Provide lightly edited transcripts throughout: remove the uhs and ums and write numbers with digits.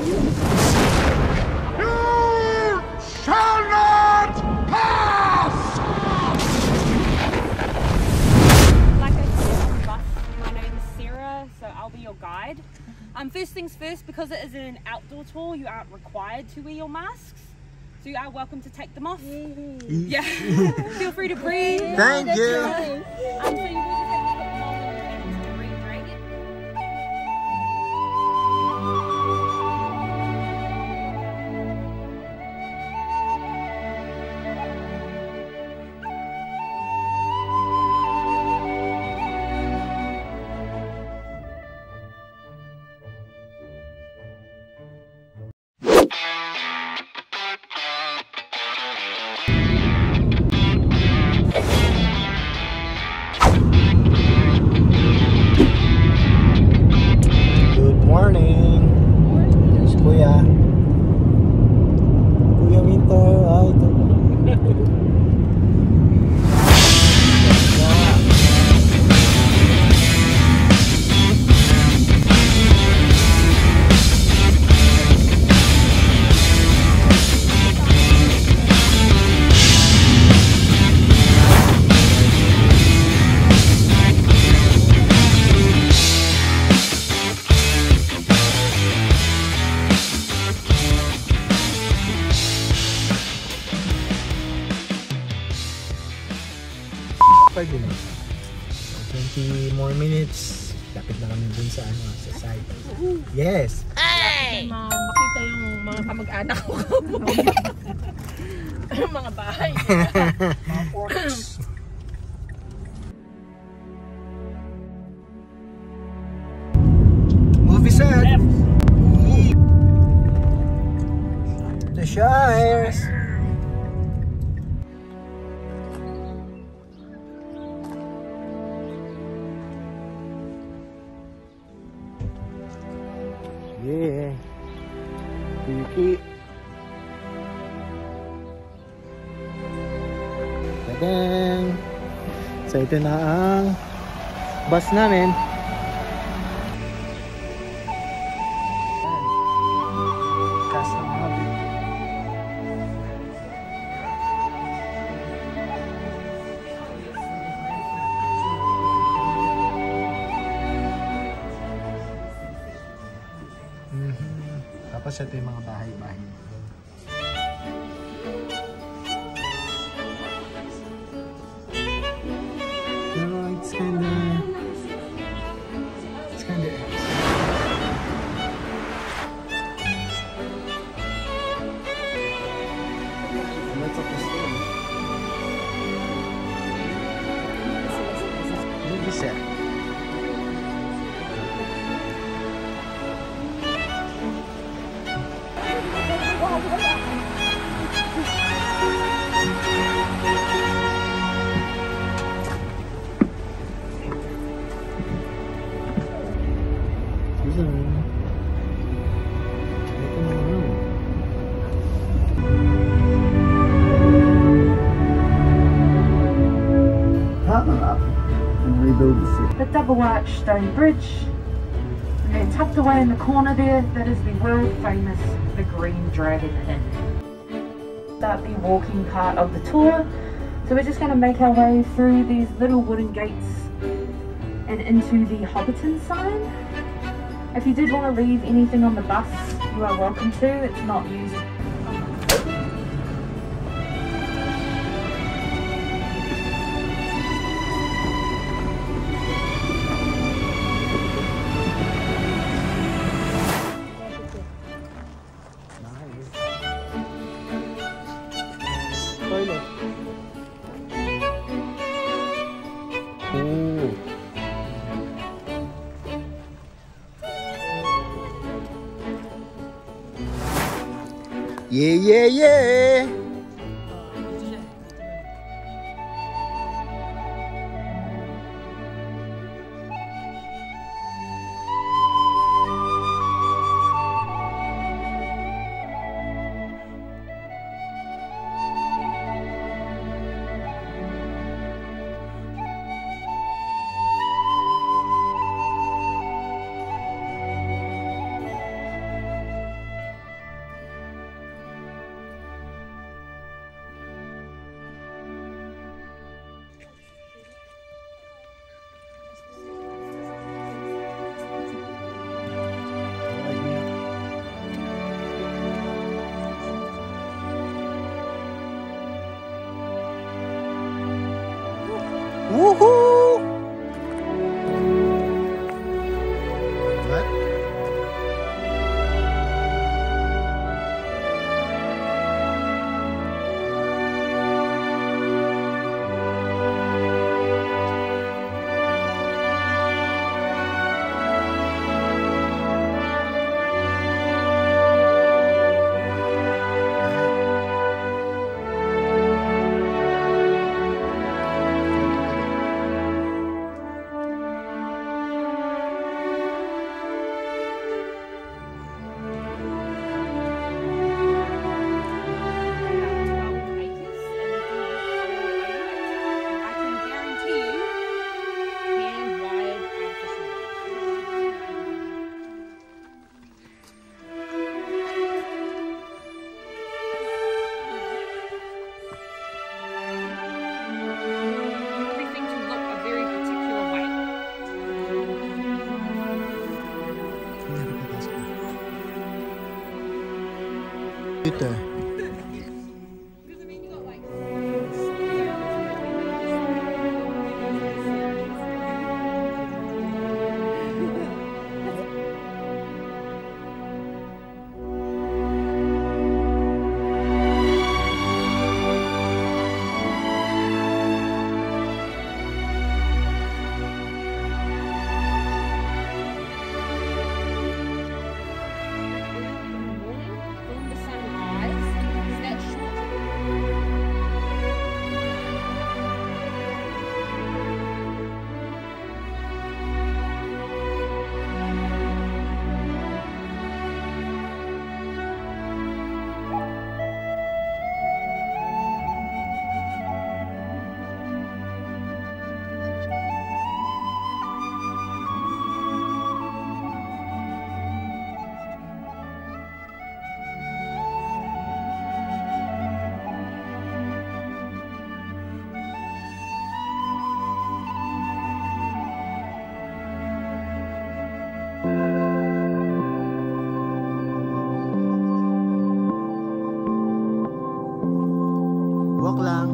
shall not pass! Like I said on the bus, my name is Sarah, so I'll be your guide. First things first, because it is an outdoor tour, you aren't required to wear your masks. So you are welcome to take them off. Yeah. Feel free to breathe. Thank you. So you will just have to put them on when you get into the green dragon. Good morning. There's Kuya. Kuya Winter. Ah, ito. Minutes. So, 20 more minutes. Lapit na kami dun sa ano, sa side. Yes. Hey! Makita yung mga kamag-anak ko. Mga bahay. Mga porks. Movie set. The Shires. Yeah. Kiki. Tadang. So ito na ang bus namin. Kaso tapos ito yung mga bahay-bahay. Pero it's kinda let's up the store. Movie set. The double arch stone bridge, and then tucked away in the corner there, that is the world famous The Green Dragon Inn. Start the walking part of the tour, so we're just going to make our way through these little wooden gates and into the Hobbiton sign. If you did want to leave anything on the bus, you are welcome to. It's not used. Toilet. Oh. Yeah, yeah, yeah. Ito. Walk lang.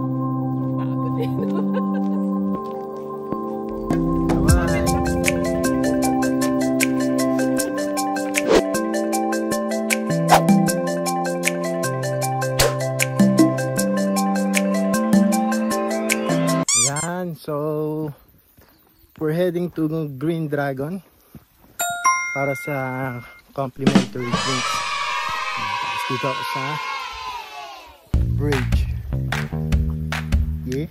Ayan, so we're heading to Green Dragon para sa complimentary drinks. Tapos dito ako sa bridge. Yeah.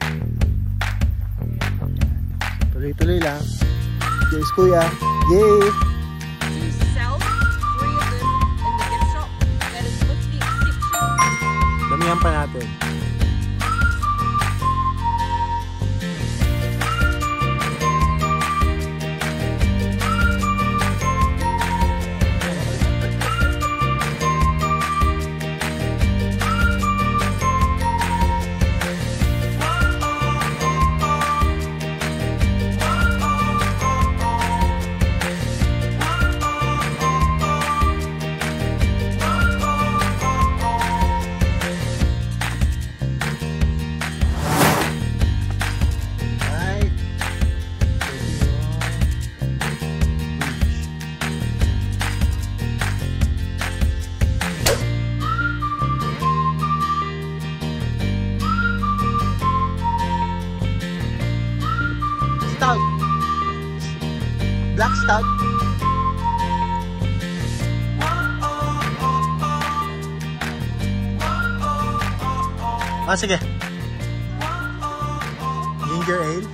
Tuloy-tuloy lang. Cheers, Kuya. Yay! We sell 3 of them in the gift shop. That is with the exception. Damihan pa natin. Stout. Black stout. Ah, sige. Ginger ale.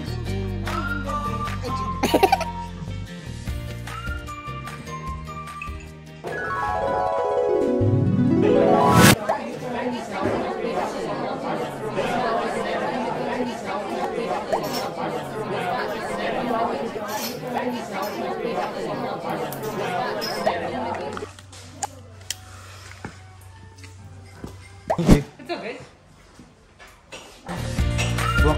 Okay. It's okay. Walk.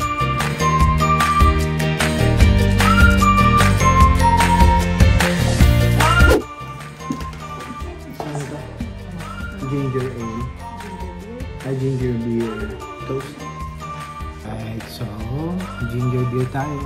Ginger ale. Ginger beer toast. Alright, so ginger beer tayo.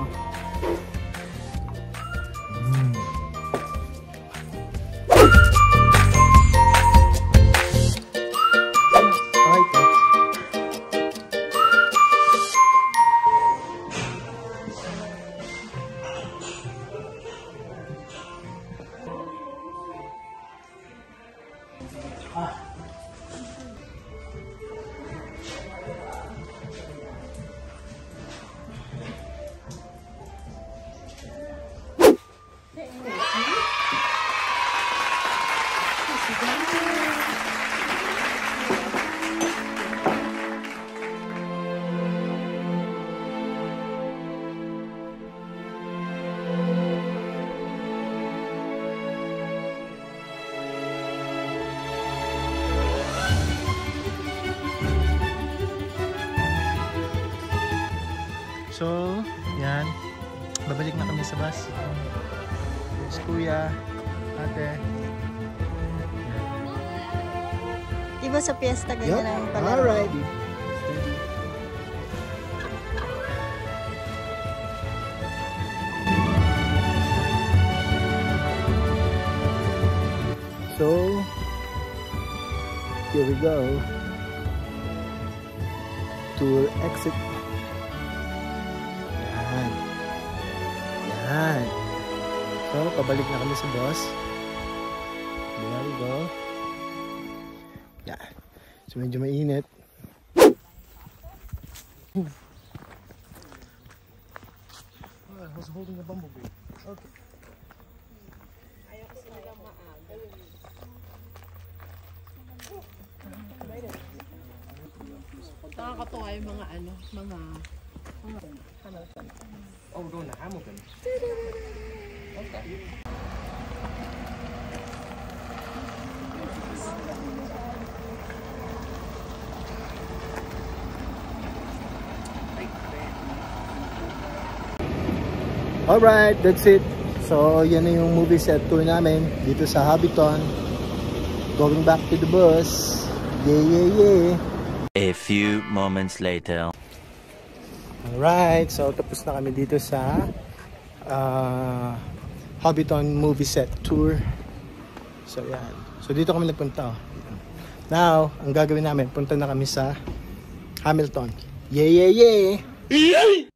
So, yan. Babalik na kami sa bus. Yes, Kuya, Ate. Di ba sa piyesta ganyan ang palaro? Alright. So, here we go. Tour exit. Yan. Yan. So, pabalik na kami sa bus. There we go. Yan. So, medyo mainit. Oh, I was holding a bumblebee. Okay. Nakakatuwa yung mga Oh, we're going to Hamilton. Okay. Alright, that's it. So, yan na yung movie set tour namin dito sa Hobbiton. Going back to the bus. Yeah. A few moments later. Alright, so tapos na kami dito sa Hobbiton movie set tour. So yan. So dito kami nagpunta. Now, ang gagawin namin, punta na kami sa Hamilton. Yeah!